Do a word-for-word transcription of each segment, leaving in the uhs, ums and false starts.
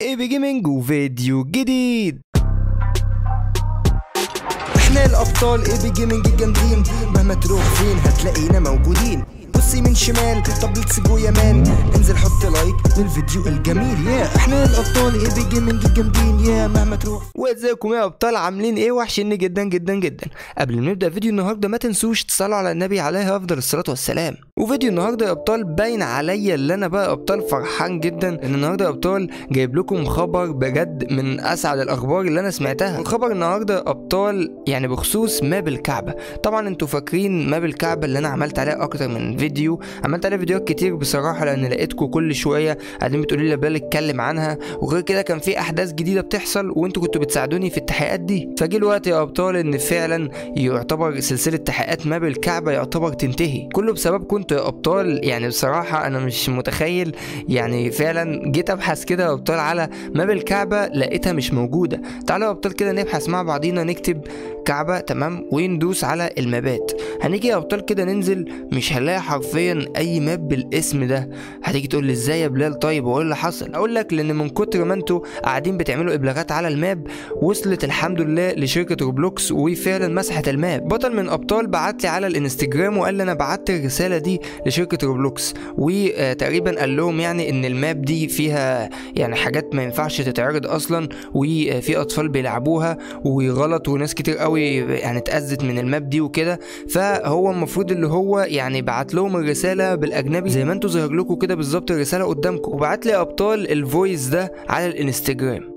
اي بي جيمنج وفيديو جديد. احنا الابطال اي بي جيمنج الجامدين، مهما تروح فين هتلاقينا موجودين. بصي من شمال طب ليتس جو يا مان، انزل حط لايك للفيديو الجميل. يا احنا الابطال اي بي جيمنج الجامدين، يا مهما تروح. وازيكم يا ابطال، عاملين ايه؟ وحشني جدا جدا جدا. قبل ما نبدا فيديو النهارده ما تنسوش تصلوا على النبي عليه افضل الصلاه والسلام. وفيديو النهارده يا ابطال باين عليا اللي انا بقى ابطال فرحان جدا ان النهارده يا ابطال جايب لكم خبر بجد من اسعد الاخبار اللي انا سمعتها. الخبر النهارده يا ابطال يعني بخصوص ماب الكعبه. طبعا انتوا فاكرين ماب الكعبه اللي انا عملت عليها اكتر من فيديو، عملت عليها فيديوهات كتير بصراحه، لان لقيتكم كل شويه قاعدين بتقولوا لي بلا اتكلم عنها، وغير كده كان في احداث جديده بتحصل وانتوا كنتوا بتساعدوني في التحقيقات دي. فجه الوقت يا ابطال ان فعلا يعتبر سلسله تحقيقات ماب الكعبه يعتبر تنتهي، كله بسبب كنتوا يا ابطال. يعني بصراحه انا مش متخيل، يعني فعلا جيت ابحث كده يا ابطال على ماب الكعبه لقيتها مش موجوده. تعالوا يا ابطال كده نبحث مع بعضينا، نكتب كعبه تمام وندوس على المابات. هنيجي يا ابطال كده ننزل، مش هنلاقي حرفيا اي ماب بالاسم ده. هتيجي تقول لي ازاي يا بلال؟ طيب وايه اللي حصل؟ اقول لك لان من كتر ما انتوا قاعدين بتعملوا ابلاغات على الماب، وصلت الحمد لله لشركه روبلوكس وفعلا مسحت الماب. بطل من ابطال بعت لي على الانستجرام وقال لي انا بعت الرساله دي لشركه روبلوكس، وتقريبا قال لهم يعني ان الماب دي فيها يعني حاجات ما ينفعش تتعرض اصلا، وفي اطفال بيلعبوها وغلط، وناس كتير قوي يعني اتأذت من الماب دي وكده. فهو المفروض اللي هو يعني بعت لهم الرساله بالاجنبي زي ما انتوا ظهر لكم كده بالظبط الرساله قدامكم، وبعت لي ابطال الفويس ده على الانستجرام.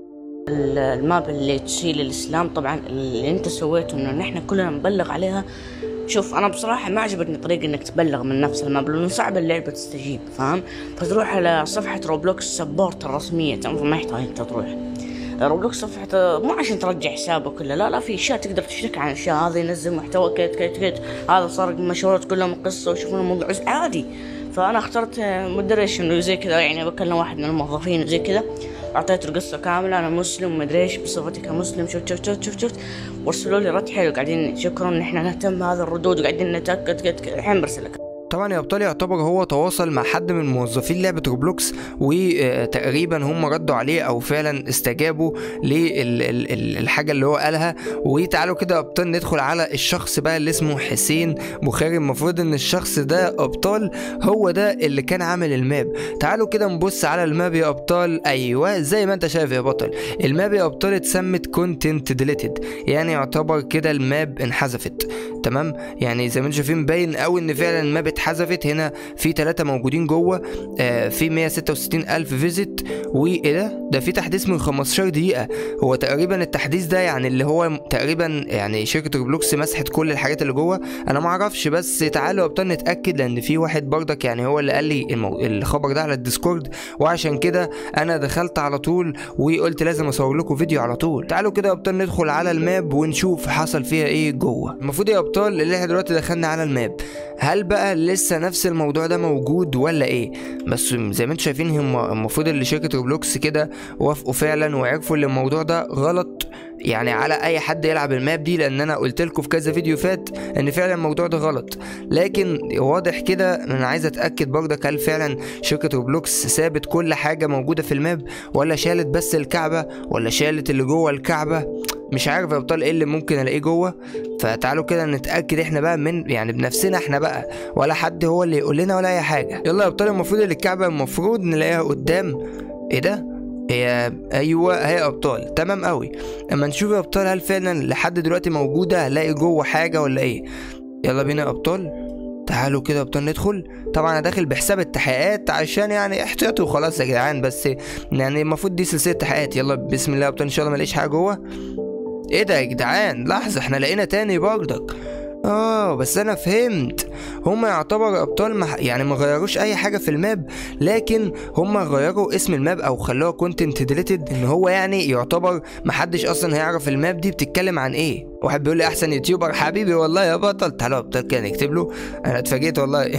الماب اللي تشيل الاسلام طبعا اللي انت سويته انه نحن كلنا نبلغ عليها. شوف انا بصراحه ما عجبتني طريقه انك تبلغ من نفس الماب، لانه صعب اللعبه تستجيب، فاهم؟ فتروح على صفحه روبلوكس سبورت الرسميه، ما يحتاج انت تروح روبلوكس صفحة مو عشان ترجع حسابك ولا لا لا، في اشياء تقدر تشترك عن اشياء، هذا ينزل محتوى كت كت كت، هذا صار مشهورات كلهم قصه ويشوفون الموضوع عادي. فانا اخترت مودريشن وزي كذا، يعني بكلم واحد من الموظفين وزي كذا، اعطيته القصه كامله، انا مسلم ومدري ايش بصفتي كمسلم، شفت شفت شفت شفت, شفت. وارسلوا لي رد حلو، قاعدين شكرا ان احنا نهتم بهذا الردود وقاعدين نتاكد كت الحين برسلك. طبعا يا ابطال يعتبر هو تواصل مع حد من موظفين لعبه روبلوكس، وتقريبا هم ردوا عليه او فعلا استجابوا للحاجه اللي هو قالها. وتعالوا كده يا ابطال ندخل على الشخص بقى اللي اسمه حسين بخاري. المفروض ان الشخص ده ابطال هو ده اللي كان عامل الماب. تعالوا كده نبص على الماب يا ابطال. ايوه زي ما انت شايف يا بطل، الماب يا ابطال اتسمت كونتنت ديليتد، يعني يعتبر كده الماب انحذفت تمام. يعني زي ما انتم شايفين باين قوي ان فعلا الماب اتحذفت. هنا في ثلاثة موجودين جوه، آه في مية ستة وستين ألف فيزيت، وايه ده؟ ده في تحديث من خمستاشر دقيقة. هو تقريبا التحديث ده يعني اللي هو تقريبا يعني شركة روبلوكس مسحت كل الحاجات اللي جوه، انا ما اعرفش. بس تعالوا يا ابطال نتاكد، لان في واحد بردك يعني هو اللي قال لي المو... الخبر ده على الديسكورد، وعشان كده انا دخلت على طول وقلت لازم اصور لكم فيديو على طول. تعالوا كده يا ابطال ندخل على الماب ونشوف حصل فيها ايه جوه. المفروض يا ابطال اللي احنا دلوقتي دخلنا على الماب، هل بقى لسه نفس الموضوع ده موجود ولا ايه؟ بس زي ما انتم شايفين هم المفروض اللي شركه روبلوكس كده وافقوا فعلا وعرفوا ان الموضوع ده غلط يعني على اي حد يلعب الماب دي، لان انا قلت لكم في كذا فيديو فات ان فعلا الموضوع ده غلط. لكن واضح كده انا عايز اتاكد برضك هل فعلا شركه روبلوكس سابت كل حاجه موجوده في الماب، ولا شالت بس الكعبه، ولا شالت اللي جوه الكعبه؟ مش عارف يا ابطال ايه اللي ممكن الاقيه جوه. فتعالوا كده نتاكد احنا بقى من يعني بنفسنا احنا بقى، ولا حد هو اللي يقول لنا ولا اي حاجه. يلا يا ابطال المفروض ان الكعبه المفروض نلاقيها قدام. ايه ده؟ هي ايوه اهي يا ابطال، تمام قوي. اما نشوف يا ابطال هل فعلا لحد دلوقتي موجوده، هلاقي جوه حاجه ولا ايه. يلا بينا يا ابطال، تعالوا كده يا ابطال ندخل. طبعا انا داخل بحساب التحقيقات عشان يعني احتياطي وخلاص يا جدعان، بس يعني المفروض دي سلسله تحقيقات. يلا بسم الله يا ابطال، ان شاء الله ما الاقيش حاجه جوه. ايه ده يا جدعان؟ لحظه، احنا لقينا تاني برضك. اه بس انا فهمت، هما يعتبر ابطال مح... يعني ما غيروش اي حاجه في الماب، لكن هما غيروا اسم الماب او خلوها كونتنت ديليتد، ان هو يعني يعتبر محدش اصلا هيعرف الماب دي بتتكلم عن ايه. واحد بيقول لي احسن يوتيوبر، حبيبي والله يا بطل. تعالوا يا ابطال كده نكتب له، انا اتفاجئت والله.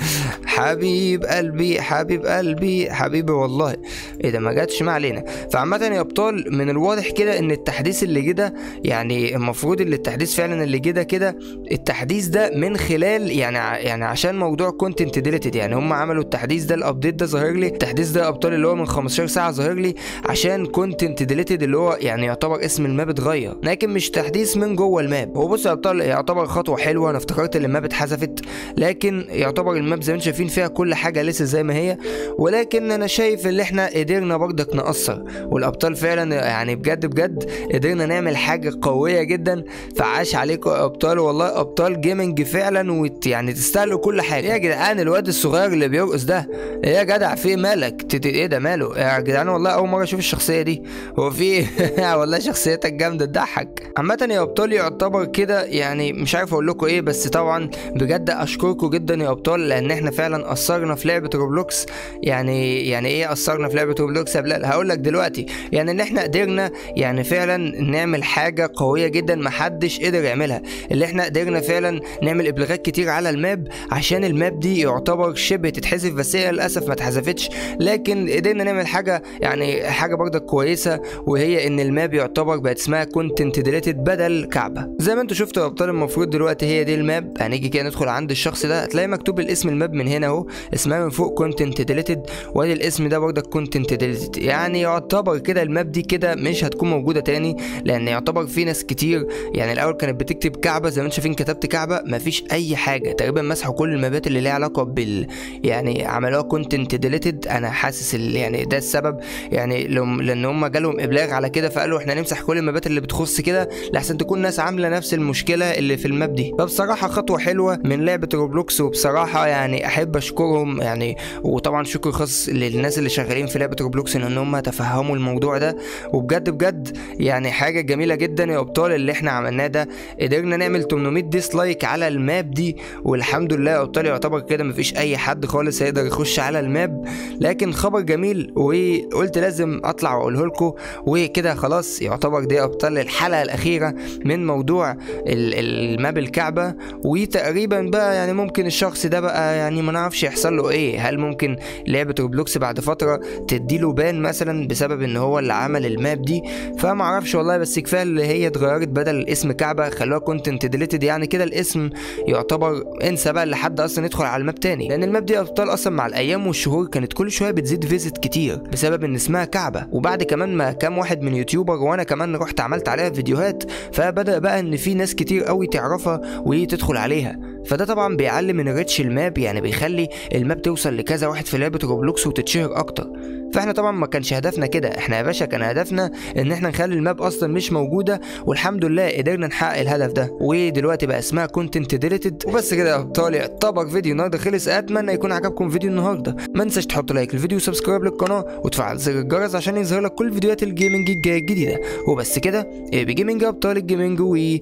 حبيب قلبي حبيب قلبي حبيبي والله. ايه ده ما جاتش، ما علينا. فعامة يا ابطال من الواضح كده ان التحديث اللي جه يعني المفروض اللي التحديث فعلا اللي جه كده التحديث ده من خلال يعني يعني عشان موضوع كونتنت ديليتد، يعني هم عملوا التحديث ده، الابديت ده ظاهر لي التحديث ده يا ابطال اللي هو من خمستاشر ساعة ظاهر لي عشان كونتنت ديليتد اللي هو يعني يعتبر اسم الماب اتغير، لكن مش تحديث من جوه الماب. هو بص يا ابطال يعتبر خطوة حلوة، انا افتكرت ان الماب اتحذفت، لكن يعتبر الماب زي ما انتم شايفين فيها كل حاجة لسه زي ما هي، ولكن انا شايف ان احنا قدرنا برضك نقصر، والابطال فعلا يعني بجد بجد قدرنا نعمل حاجة قوية جدا. فعاش عليكم يا ابطال والله، ابطال جيمنج فعلا، وت يعني تستاهلوا كل حاجة. يا جدعان الواد الصغير اللي بيرقص ده ايه يا جدع، في مالك تت... ايه ده ماله يا جدعان؟ والله اول مرة اشوف الشخصية دي، هو في والله شخصيتك جامدة تضحك. عامة يا ابطال يعتبر كده يعني مش عارف اقول لكم ايه، بس طبعا بجد اشكركم جدا يا ابطال، لان احنا فعلا قصرنا في لعبة روبلوكس. يعني يعني ايه قصرنا في لعبة روبلوكس يا بلال؟ هقول لك دلوقتي، يعني ان احنا قدرنا يعني فعلا نعمل حاجة قوية جدا محدش قدر يعملها، اللي احنا قدرنا فعلا نعمل ابلاغات كتير على الماب عشان الماب دي يعتبر شبه تتحذف، بس هي للاسف ما اتحذفتش، لكن قدرنا نعمل حاجة يعني حاجة برضه كويسة، وهي ان الماب يعتبر بقت اسمها كونتنت ديليتد بدل كعبة. زي ما انتوا شفتوا يا ابطال المفروض دلوقتي هي دي الماب. هنيجي كده ندخل عند الشخص ده، هتلاقي مكتوب الاسم الماب من هنا اهو، اسمها من فوق كونتنت ديليتد، وادي الاسم ده برضه كونتنت ديليتد. يعني يعتبر كده الماب دي كده مش هتكون موجودة تاني، لان يعتبر في ناس كتير يعني الاول كانت بتكتب كعبة زي ما انتوا شايفين، كتبت كعبة مفيش اي حاجة تقريبا، مسحوا كل المابات اللي ليها علاقة بال يعني عملوها كونتنت ديليتد. انا حاسس يعني ده السبب، يعني لان هم جالهم ابلاغ على كده فقالوا احنا نمسح كل المابات اللي بتخص كده لحسن تكون ناس عامله نفس المشكله اللي في الماب دي. فبصراحه خطوه حلوه من لعبه روبلوكس، وبصراحه يعني احب اشكرهم يعني، وطبعا شكر خاص للناس اللي شغالين في لعبه روبلوكس ان هم تفهموا الموضوع ده، وبجد بجد يعني حاجه جميله جدا يا ابطال اللي احنا عملناه ده. قدرنا نعمل تمنمية ديسلايك على الماب دي، والحمد لله يا ابطال يعتبر كده مفيش اي حد خالص هيقدر يخش على الماب، لكن خبر جميل وقلت لازم اطلع واقوله لكم. وكده خلاص يعتبر دي ابطال الحلقه الاخيره من موضوع الماب الكعبه، وتقريبا بقى يعني ممكن الشخص ده بقى يعني ما نعرفش يحصل له ايه، هل ممكن لعبه روبلوكس بعد فتره تديله بان مثلا بسبب ان هو اللي عمل الماب دي، فما اعرفش والله. بس كفايه اللي هي اتغيرت بدل اسم كعبه خلوها كونتنت ديليتد، يعني كده الاسم يعتبر انسى بقى لحد اصلا يدخل على الماب تاني، لان الماب دي ابطال اصلا مع الايام والشهور كانت كل شويه بتزيد فيزيت كتير بسبب ان اسمها كعبه، وبعد كمان ما كام واحد من يوتيوبر وانا كمان رحت عملت عليها فيديوهات، فبدا بقى ان في ناس كتير قوي تعرفها وتدخل عليها، فده طبعا بيعلي من ريتش الماب، يعني بيخلي الماب توصل لكذا واحد في لعبه روبلوكس وتتشهر اكتر. فاحنا طبعا ما كانش هدفنا كده، احنا يا باشا كان هدفنا ان احنا نخلي الماب اصلا مش موجوده، والحمد لله قدرنا نحقق الهدف ده، ودلوقتي بقى اسمها كونتنت ديليتد. وبس كده يا ابطال يعتبر فيديو النهارده خلص، اتمنى يكون عجبكم فيديو النهارده، ما تنساش تحط لايك للفيديو وسبسكرايب للقناه وتفعل زر الجرس عشان يظهر لك كل فيديوهات الجيمنج الجايه الجديده. وبس كده ايه جيمنج يا ابطال الجيمنج،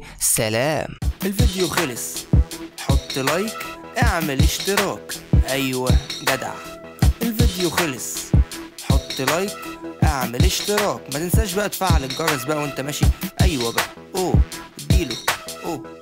وسلام. الفيديو خلص، حط لايك، اعمل اشتراك، ايوه جدع. الفيديو خلص، حط لايك، اعمل اشتراك، ما تنساش بقى تفعل الجرس بقى وانت ماشي، ايوه بقى اوه اديله اوه.